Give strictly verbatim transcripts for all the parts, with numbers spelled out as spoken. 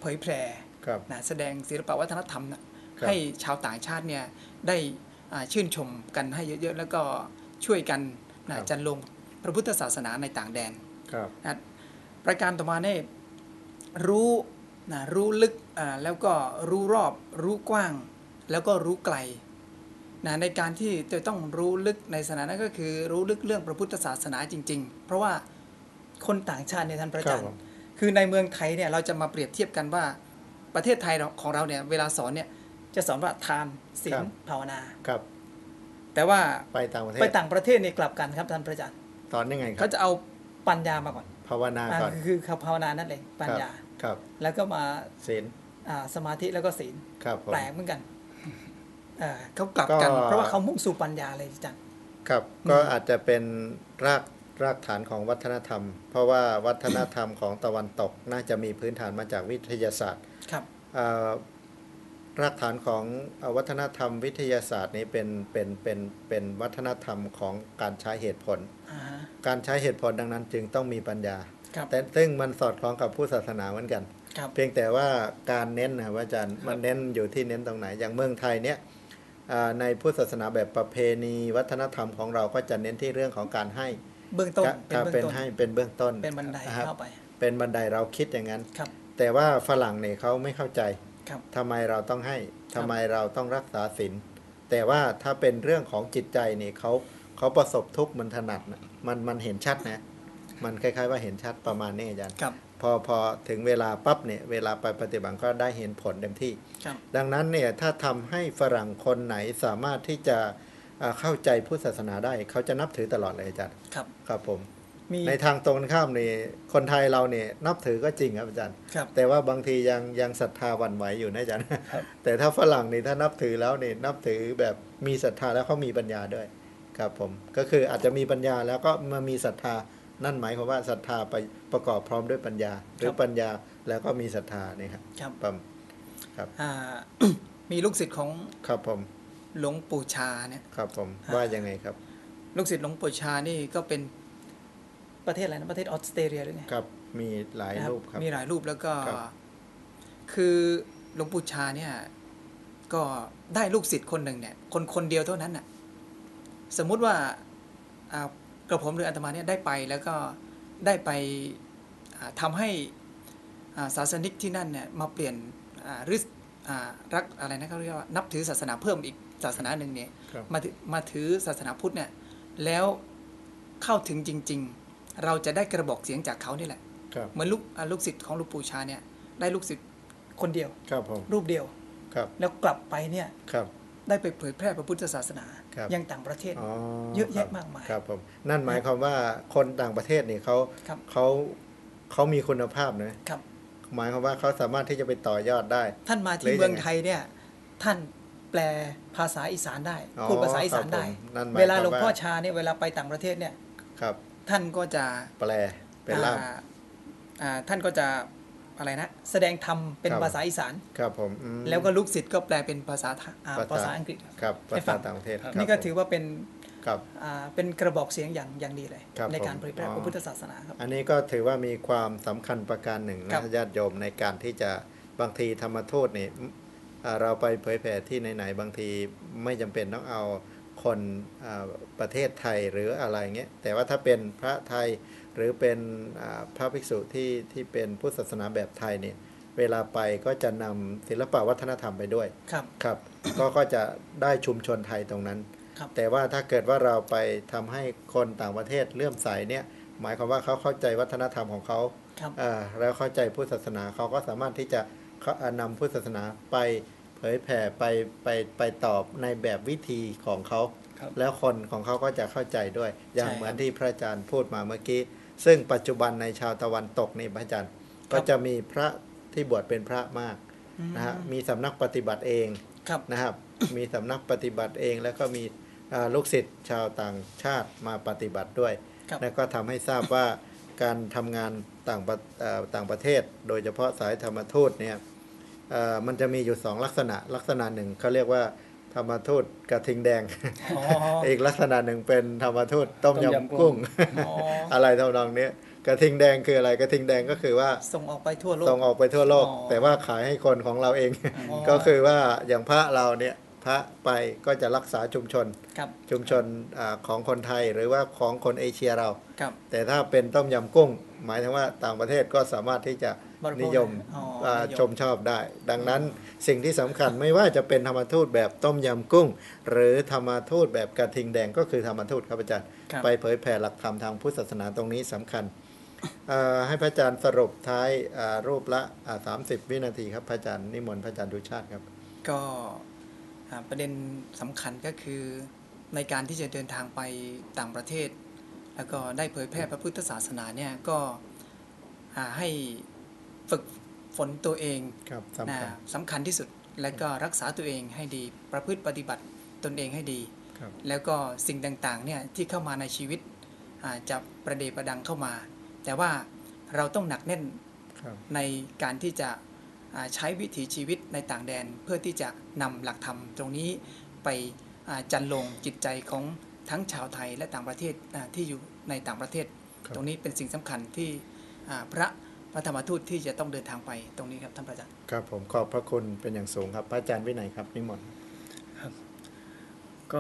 ผยแพร่นะแสดงศิลปวัฒนธรรมนะให้ชาวต่างชาติเนี่ยได้ชื่นชมกันให้เยอะๆแล้วก็ช่วยกันนะจันลงพระพุทธศาสนาในต่างแดนนะประการต่อมาเนี่ยรู้นะรู้ลึกแล้วก็รู้รอบรู้กว้างแล้วก็รู้ไกลนะในการที่จะต้องรู้ลึกในศาสนานั้นก็คือรู้ลึกเรื่องพระพุทธศาสนาจริงๆเพราะว่าคนต่างชาติในท่านพระอาจารย์คือในเมืองไทยเนี่ยเราจะมาเปรียบเทียบกันว่าประเทศไทยของเราเนี่ยเวลาสอนเนี่ยจะสอนว่าทานศีลภาวนาแต่ว่าไปต่างประเทศไปต่างประเทศนี่กลับกันครับท่านพระอาจารย์สอนยังไงครับเขาจะเอาปัญญามาก่อนภาวนาก่อนคือภาวนานั่นเองปัญญาแล้วก็มาศีลสมาธิแล้วก็ศีลแปลกเหมือนกันเขากลับกันเพราะว่าเขามุ่งสู่ปัญญาเลยจังครับก็อาจจะเป็นรากรากฐานของวัฒนธรรมเพราะว่าวัฒนธรรมของตะวันตกน่าจะมีพื้นฐานมาจากวิทยาศาสตร์ครับรากฐานของวัฒนธรรมวิทยาศาสตร์นี้เป็นเป็นเป็นเป็นวัฒนธรรมของการใช้เหตุผลการใช้เหตุผลดังนั้นจึงต้องมีปัญญาแต่ซึ่งมันสอดคล้องกับพุทธศาสนาเหมือนกันเพียงแต่ว่าการเน้นนะอาจารย์มันเน้นอยู่ที่เน้นตรงไหนอย่างเมืองไทยเนี้ยในพุทธศาสนาแบบประเพณีวัฒนธรรมของเราก็จะเน้นที่เรื่องของการให้เบื้องต้นเป็นให้เป็นเบื้องต้นเป็นบันไดเข้าไปเป็นบันไดเราคิดอย่างนั้นแต่ว่าฝรั่งเนี่ยเขาไม่เข้าใจทำไมเราต้องให้ทำไมเราต้องรักษาศีลแต่ว่าถ้าเป็นเรื่องของจิตใจนี่เขาเขาประสบทุกข์มันถนัดนะมันมันเห็นชัดนะมันคล้ายๆว่าเห็นชัดประมาณนี้อาจารย์พอพอถึงเวลาปั๊บเนี่ยเวลาไปปฏิบัติก็ได้เห็นผลเต็มที่ดังนั้นเนี่ยถ้าทำให้ฝรั่งคนไหนสามารถที่จะเข้าใจพุทธศาสนาได้เขาจะนับถือตลอดเลยอาจารย์ครับครับผมในทางตรงข้ามนี่คนไทยเราเนี่ยนับถือก็จริงครับอาจารย์แต่ว่าบางทียังยังศรัทธาหวั่นไหวอยู่นะอาจารย์แต่ถ้าฝรั่งนี่ถ้านับถือแล้วนี่นับถือแบบมีศรัทธาแล้วเขามีปัญญาด้วยครับผมก็คืออาจจะมีปัญญาแล้วก็มามีศรัทธานั่นหมายความว่าศรัทธาไปประกอบพร้อมด้วยปัญญาหรือปัญญาแล้วก็มีศรัทธานี่ครับครับครับมีลูกศิษย์ของครับผมหลวงปู่ชาเนี่ยครับผมว่ายังไงครับลูกศิษย์หลวงปู่ชานี่ก็เป็นประเทศอะไรนะประเทศออสเตรเลียหรือไงครับมีหลายรูปครับมีหลายรูปแล้วก็คือหลวงปู่ชาเนี่ยก็ได้ลูกศิษย์คนหนึ่งเนี่ยคนคนเดียวเท่านั้นน่ะสมมุติว่ากระผมหรืออาตมาเนี่ยได้ไปแล้วก็ได้ไปทำให้ศาสนิกที่นั่นเนี่ยมาเปลี่ยนหรือรักอะไรนะเขาเรียกว่านับถือศาสนาเพิ่มอีกศาสนาหนึ่งเนี่ยมามาถือศาสนาพุทธเนี่ยแล้วเข้าถึงจริงๆเราจะได้กระบอกเสียงจากเขานี่แหละเหมือนลูกลูกศิษย์ของหลวงปู่ชาเนี่ยได้ลูกศิษย์คนเดียวรูปเดียวแล้วกลับไปเนี่ยได้ไปเผยแพร่พระพุทธศาสนายังต่างประเทศเยอะแยะมากมายครับผมนั่นหมายความว่าคนต่างประเทศนี่เขาเขาเขามีคุณภาพนะครับหมายความว่าเขาสามารถที่จะไปต่อยอดได้ท่านมาที่เมืองไทยเนี่ยท่านแปลภาษาอีสานได้พูดภาษาอีสานได้เวลาหลวงพ่อชาเนี่ยเวลาไปต่างประเทศเนี่ยท่านก็จะแปลเป็นล่ามท่านก็จะอะไรนะแสดงธรรมเป็นภาษาอีสานครับผมแล้วก็ลูกศิษย์ก็แปลเป็นภาษาภาษาอังกฤษครับภาษาต่างประเทศนี่ก็ถือว่าเป็นเป็นกระบอกเสียงอย่างอย่างดีเลยในการเผยแพร่พระพุทธศาสนาครับอันนี้ก็ถือว่ามีความสำคัญประการหนึ่งนะญาติโยมในการที่จะบางทีธรรมทูตนี่เราไปเผยแผ่ที่ไหนๆบางทีไม่จำเป็นต้องเอาคนประเทศไทยหรืออะไรเงี้ยแต่ว่าถ้าเป็นพระไทยหรือเป็นพระภิกษุที่ที่เป็นพุทธศาสนาแบบไทยเนี่ยเวลาไปก็จะนำศิลปวัฒนธรรมไปด้วยครับครับก็ก็จะได้ชุมชนไทยตรงนั้นแต่ว่าถ้าเกิดว่าเราไปทำให้คนต่างประเทศเลื่อมใสเนี่ยหมายความว่าเขาเข้าใจวัฒนธรรมของเขาแล้วเข้าใจพุทธศาสนาเขาก็สามารถที่จะนำพุทธศาสนาไปเผยแผ่ไปไปไปตอบในแบบวิธีของเขาแล้วคนของเขาก็จะเข้าใจด้วยอย่างเหมือนที่พระอาจารย์พูดมาเมื่อกี้ซึ่งปัจจุบันในชาวตะวันตกนี่พระอาจารย์ก็จะมีพระที่บวชเป็นพระมากนะฮะมีสำนักปฏิบัติเองนะครับมีสำนักปฏิบัติเองแล้วก็มีลูกศิษย์ชาวต่างชาติมาปฏิบัติด้วยแล้วก็ทำให้ทราบว่าการทำงานต่างต่างประเทศโดยเฉพาะสายธรรมทูตเนี่ยมันจะมีอยู่สองลักษณะลักษณะหนึ่งเขาเรียกว่าธรรมทูตกระทิงแดง อีกลักษณะหนึ่งเป็นธรรมทูตต้มยำกุ้ง อะไรทำนองนี้กระทิงแดงคืออะไรกระทิงแดงก็คือว่าส่งออกไปทั่วโลกส่งออกไปทั่วโลก แต่ว่าขายให้คนของเราเอง ก็คือว่าอย่างพระเราเนี่ยพระไปก็จะรักษาชุมชนชุมชนอของคนไทยหรือว่าของคนเอเชียเราแต่ถ้าเป็นต้มยำกุ้งหมายถึงว่าต่างประเทศก็สามารถที่จะนิยมชมชอบได้ดังนั้นสิ่งที่สำคัญไม่ว่าจะเป็นธรรมทูตแบบต้มยำกุ้งหรือธรรมทูตแบบกระทิงแดงก็คือธรรมทูตครับอาจารย์ไปเผยแผ่หลักธรรมทางพุทธศาสนาตรงนี้สำคัญให้พระอาจารย์สรุปท้ายรูปละสามสิบวินาทีครับพระอาจารย์นิมนต์พระอาจารย์ดุชาติครับก็ประเด็นสำคัญก็คือในการที่จะเดินทางไปต่างประเทศแล้วก็ได้เผยแพร่พระพุทธศาสนาเนี่ยก็ให้ฝึกฝนตัวเองนะสำคัญที่สุดแล้วก็รักษาตัวเองให้ดีประพฤติปฏิบัติตนเองให้ดีแล้วก็สิ่งต่างๆเนี่ยที่เข้ามาในชีวิตจะประเดประดังเข้ามาแต่ว่าเราต้องหนักแน่นในการที่จะใช้วิถีชีวิตในต่างแดนเพื่อที่จะนำหลักธรรมตรงนี้ไปจันลงจิตใจของทั้งชาวไทยและต่างประเทศที่อยู่ในต่างประเทศตรงนี้เป็นสิ่งสำคัญที่พระพระธรรมทูตที่จะต้องเดินทางไปตรงนี้ครับท่านพระอาจารย์ครับผมขอบพระคุณเป็นอย่างสูงครับพระอาจารย์วินัยครับนิมนต์ครับก็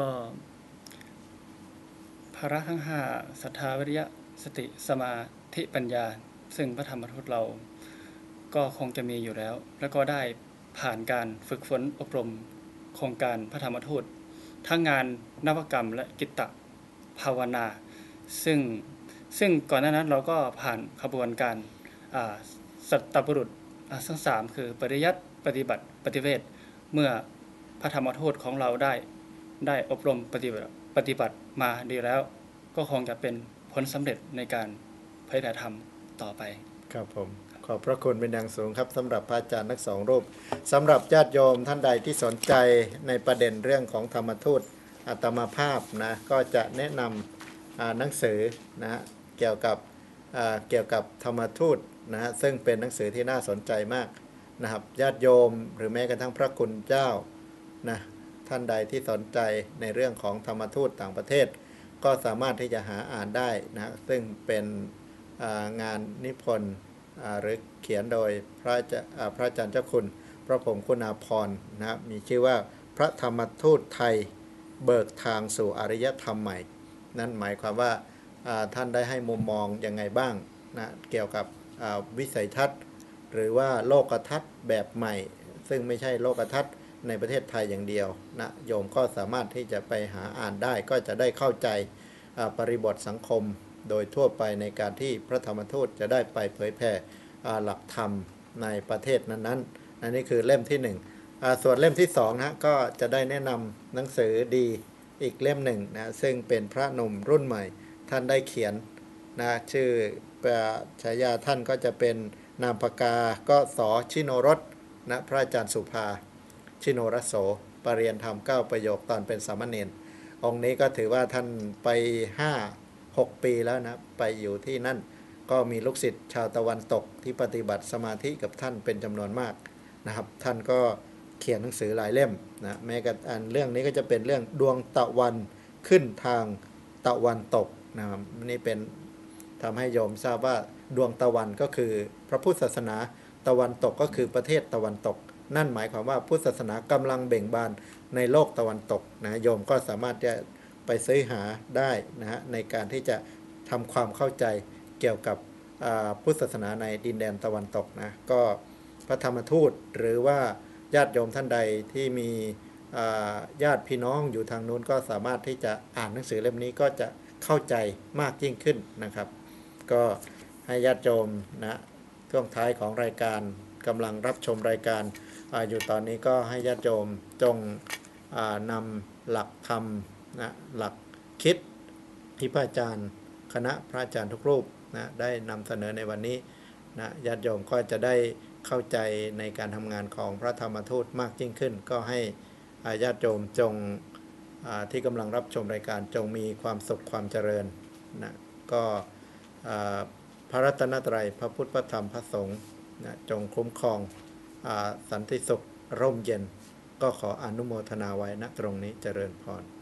ภาระทั้งห้าศรัทธาวิริยะสติสมาธิปัญญาซึ่งพระธรรมทูตเราก็คงจะมีอยู่แล้วแล้วก็ได้ผ่านการฝึกฝนอบรมโครงการพระธรรมทูตทั้งงานนวกรรมและกิตตภาวนาซึ่งซึ่งก่อนหน้านั้นเราก็ผ่านขบวนการสัตตบุรุษทั้งสามคือปริยัติปฏิบัติปฏิเวทเมื่อพระธรรมทูตของเราได้ได้อบรมปฏิบัติปฏิบัติมาดีแล้วก็คงจะเป็นผลสำเร็จในการเผยแผ่ธรรมต่อไปครับผมขอบพระคุณเป็นอย่างสูงครับสำหรับพระอาจารย์ทั้งสองรูปสำหรับญาติโยมท่านใดที่สนใจในประเด็นเรื่องของธรรมทูตอาตมาภาพนะก็จะแนะนำหนังสือนะเกี่ยวกับเกี่ยวกับธรรมทูตนะฮะซึ่งเป็นหนังสือที่น่าสนใจมากนะครับญาติโยมหรือแม้กระทั่งพระคุณเจ้านะท่านใดที่สนใจในเรื่องของธรรมทูตต่างประเทศก็สามารถที่จะหาอ่านได้นะซึ่งเป็นงานนิพนธ์หรือเขียนโดยพระพระอาจารย์เจ้าคุณพระพรหมคุณาภรณ์นะมีชื่อว่าพระธรรมทูตไทยเบิกทางสู่อารยธรรมใหม่นั่นหมายความว่าท่านได้ให้มุมมองยังไงบ้างนะเกี่ยวกับวิสัยทัศน์หรือว่าโลกทัศน์แบบใหม่ซึ่งไม่ใช่โลกทัศน์ในประเทศไทยอย่างเดียวนะโยมก็สามารถที่จะไปหาอ่านได้ก็จะได้เข้าใจบริบทสังคมโดยทั่วไปในการที่พระธรรมทูตจะได้ไปเผยแผ่หลักธรรมในประเทศนั้นๆอันนี้คือเล่มที่หนึ่งส่วนเล่มที่สองนะก็จะได้แนะนำหนังสือดีอีกเล่มหนึ่งนะซึ่งเป็นพระหนุ่มรุ่นใหม่ท่านได้เขียนนะชื่อฉายาท่านก็จะเป็นนามปากกาก็สอชิโนรสนะพระอาจารย์สุภาชิโนรโสปรริยนธรรมเก้าประโยคตอนเป็นสามเณรองค์นี้ก็ถือว่าท่านไปห้า หกปีแล้วนะไปอยู่ที่นั่นก็มีลูกศิษย์ชาวตะวันตกที่ปฏิบัติสมาธิกับท่านเป็นจำนวนมากนะครับท่านก็เขียนหนังสือหลายเล่มนะแม้กระทั่งเรื่องนี้ก็จะเป็นเรื่องดวงตะวันขึ้นทางตะวันตกนะครับนี่เป็นทำให้โยมทราบว่าดวงตะวันก็คือพระพุทธศาสนาตะวันตกก็คือประเทศตะวันตกนั่นหมายความว่าพุทธศาสนากำลังเบ่งบานในโลกตะวันตกนะโยมก็สามารถจะไปซื้อหาได้นะฮะในการที่จะทำความเข้าใจเกี่ยวกับพุทธศาสนาในดินแดนตะวันตกนะก็พระธรรมทูตหรือว่าญาติโยมท่านใดที่มีญาติพี่น้องอยู่ทางนู้นก็สามารถที่จะอ่านหนังสือเล่มนี้ก็จะเข้าใจมากยิ่งขึ้นนะครับก็ให้ญาติโยมนะช่วงท้ายของรายการกำลังรับชมรายการ อ, อยู่ตอนนี้ก็ให้ญาติโยมจงนำหลักธรรมนะหลักคิดที่พระอาจารย์คณะพระอาจารย์ทุกรูปนะได้นำเสนอในวันนี้นะญาติโยมก็จะได้เข้าใจในการทำงานของพระธรรมทูตมากยิ่งขึ้นก็ให้ญาติโยมจงที่กำลังรับชมรายการจงมีความสุขความเจริญนะก็พระรัตนตรัยพระพุทธพระธรรมพระสงฆ์นะจงคุ้มครองสันติสุขร่มเย็นก็ขออนุโมทนาไว้ณตรงนี้เจริญพร